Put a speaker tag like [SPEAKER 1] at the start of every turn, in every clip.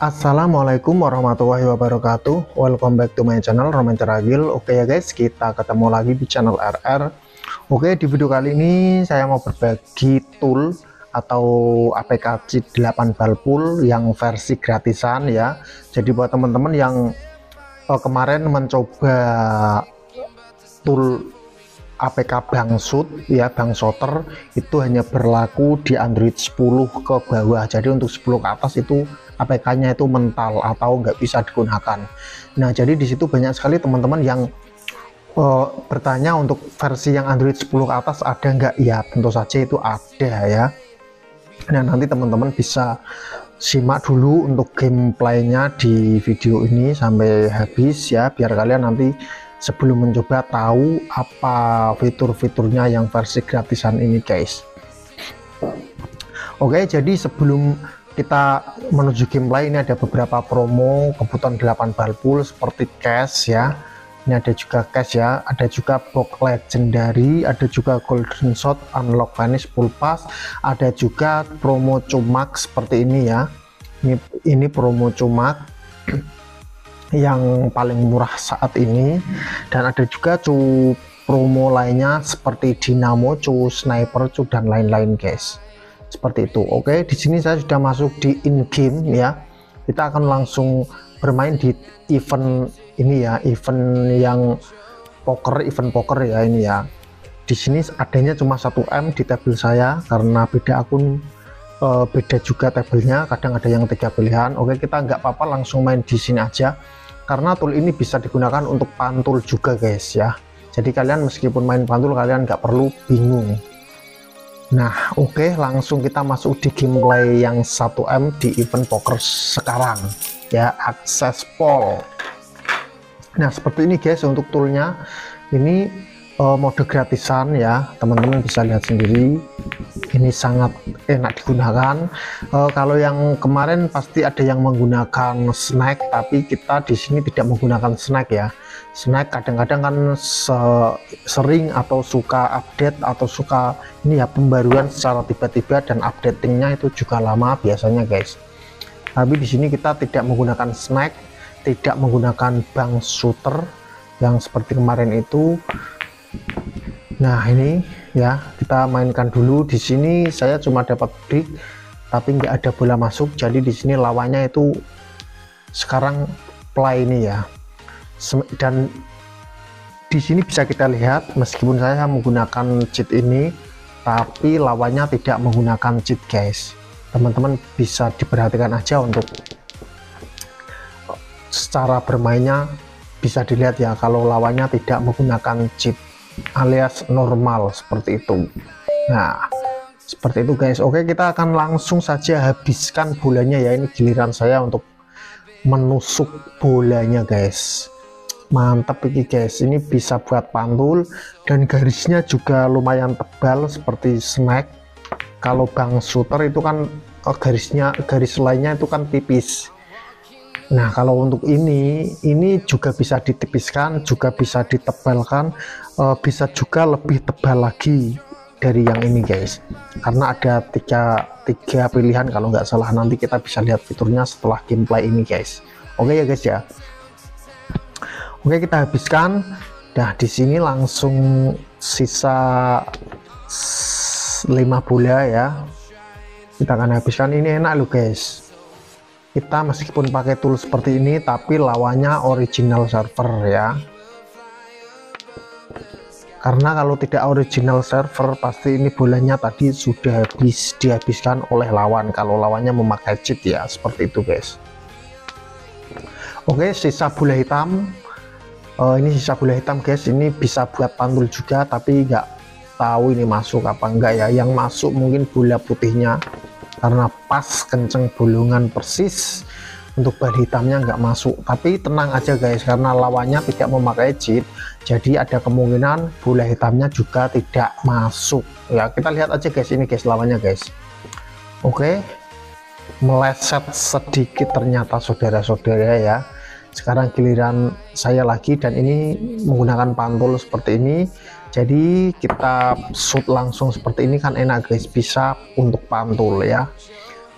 [SPEAKER 1] Assalamualaikum warahmatullahi wabarakatuh. Welcome back to my channel Roman Ceragil. Oke ya guys, kita ketemu lagi di channel RR. Oke, di video kali ini saya mau berbagi tool atau APK cheat 8 Balpool yang versi gratisan ya. Jadi buat teman-teman yang kemarin mencoba tool APK Bangsut ya, Bangsotter, itu hanya berlaku di Android 10 ke bawah. Jadi untuk 10 ke atas itu APK-nya itu mental atau nggak bisa digunakan. Nah, jadi di situ banyak sekali teman-teman yang bertanya untuk versi yang Android 10 ke atas ada nggak? Ya, tentu saja itu ada ya. Nah, nanti teman-teman bisa simak dulu untuk gameplaynya di video ini sampai habis ya, biar kalian nanti sebelum mencoba tahu apa fitur-fiturnya yang versi gratisan ini guys. Oke, jadi sebelum kita menuju gameplay, ini ada beberapa promo kebutuhan 8 Balpool seperti cash ya. Ini ada juga cash ya, ada juga box legendary, ada juga golden shot, unlock vanish, full pass, ada juga promo cumak seperti ini ya. Ini promo cumak yang paling murah saat ini, dan ada juga promo lainnya seperti dinamo, sniper, dan lain-lain guys. Seperti itu. Oke, di sini saya sudah masuk di in game ya. Kita akan langsung bermain di event ini ya, event yang event poker ya ini ya. Di sini adanya cuma 1M di tabel saya karena beda akun, beda juga tabelnya, kadang ada yang 3 pilihan. Oke, kita nggak apa-apa langsung main di sini aja karena tool ini bisa digunakan untuk pantul juga guys ya. Jadi kalian meskipun main pantul kalian nggak perlu bingung. Nah, oke, langsung kita masuk di gameplay yang 1M di event poker sekarang ya, akses poll. Nah, seperti ini guys untuk toolnya. Ini mode gratisan ya, teman-teman bisa lihat sendiri. Ini sangat enak digunakan. Kalau yang kemarin pasti ada yang menggunakan snack, tapi kita di sini tidak menggunakan snack ya. Snack kadang-kadang kan sering atau suka update atau suka ini ya, pembaruan secara tiba-tiba, dan updatingnya itu juga lama biasanya guys. Tapi di sini kita tidak menggunakan snack, tidak menggunakan Bangsutter yang seperti kemarin itu. Nah, ini ya, kita mainkan dulu. Di sini saya cuma dapat break tapi nggak ada bola masuk, jadi di sini lawannya itu sekarang play ini ya. Dan di sini bisa kita lihat meskipun saya menggunakan cheat ini tapi lawannya tidak menggunakan cheat guys. Teman-teman bisa diperhatikan aja untuk secara bermainnya, bisa dilihat ya kalau lawannya tidak menggunakan cheat alias normal seperti itu. Nah, seperti itu guys. Oke, kita akan langsung saja habiskan bolanya ya. Ini giliran saya untuk menusuk bolanya guys. Mantap ini guys, ini bisa buat pantul dan garisnya juga lumayan tebal seperti snack. Kalau Bangsutter itu kan garis lainnya itu kan tipis. Nah, kalau untuk ini juga bisa ditipiskan, juga bisa ditebalkan, bisa juga lebih tebal lagi dari yang ini guys, karena ada tiga pilihan kalau nggak salah. Nanti kita bisa lihat fiturnya setelah gameplay ini guys. Oke ya guys ya. Oke, kita habiskan. Nah, di sini langsung sisa 5 bola ya. Kita akan habiskan. Ini enak loh guys. Kita meskipun pakai tool seperti ini tapi lawannya original server ya. Karena kalau tidak original server pasti ini bolanya tadi sudah dihabiskan oleh lawan kalau lawannya memakai cheat ya, seperti itu guys. Oke, sisa bola hitam. Ini sisa bola hitam guys, ini bisa buat pantul juga tapi nggak tahu ini masuk apa enggak ya. Yang masuk mungkin bola putihnya karena pas kenceng bolongan persis. Untuk bal hitamnya nggak masuk, tapi tenang aja guys karena lawannya tidak memakai cheat, jadi ada kemungkinan bola hitamnya juga tidak masuk ya. Kita lihat aja guys, ini guys lawannya guys. Oke, meleset sedikit ternyata saudara-saudara ya. Sekarang giliran saya lagi, dan ini menggunakan pantul seperti ini, jadi kita shoot langsung seperti ini kan enak guys, bisa untuk pantul ya.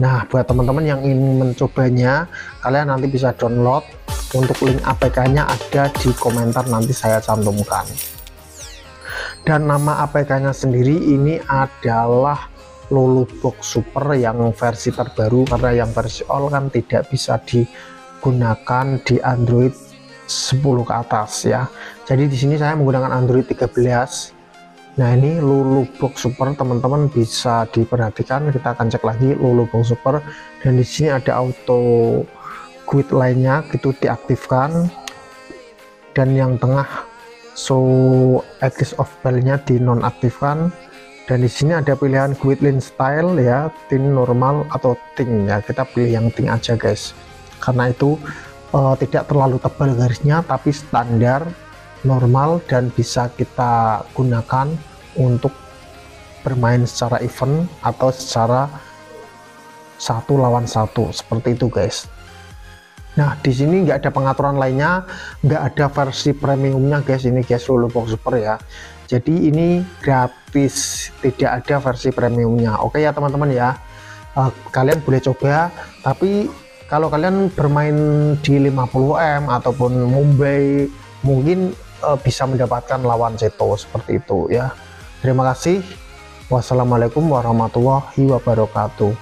[SPEAKER 1] Nah, buat teman-teman yang ingin mencobanya, kalian nanti bisa download. Untuk link APK-nya ada di komentar, nanti saya cantumkan. Dan nama APK-nya sendiri ini adalah Lulubox Super yang versi terbaru, karena yang versi all kan tidak bisa digunakan di Android 10 ke atas ya. Jadi di sini saya menggunakan Android 13. Nah, ini Lulubox Super, teman-teman bisa diperhatikan. Kita akan cek lagi Lulubox Super, dan di sini ada auto quit lainnya, gitu diaktifkan, dan yang tengah show access of file-nya dinonaktifkan. Dan di sini ada pilihan quit line style ya, thin, normal atau thin ya. Kita pilih yang thin aja guys, karena itu tidak terlalu tebal garisnya, tapi standar, normal, dan bisa kita gunakan untuk bermain secara event atau secara 1 lawan 1 seperti itu guys. Nah, di sini nggak ada pengaturan lainnya, nggak ada versi premiumnya guys, ini guys Lulubox Super ya. Jadi ini gratis, tidak ada versi premiumnya. Oke ya teman-teman ya, kalian boleh coba, tapi kalau kalian bermain di 50M ataupun Mumbai, mungkin bisa mendapatkan lawan Seto seperti itu ya. Terima kasih. Wassalamualaikum warahmatullahi wabarakatuh.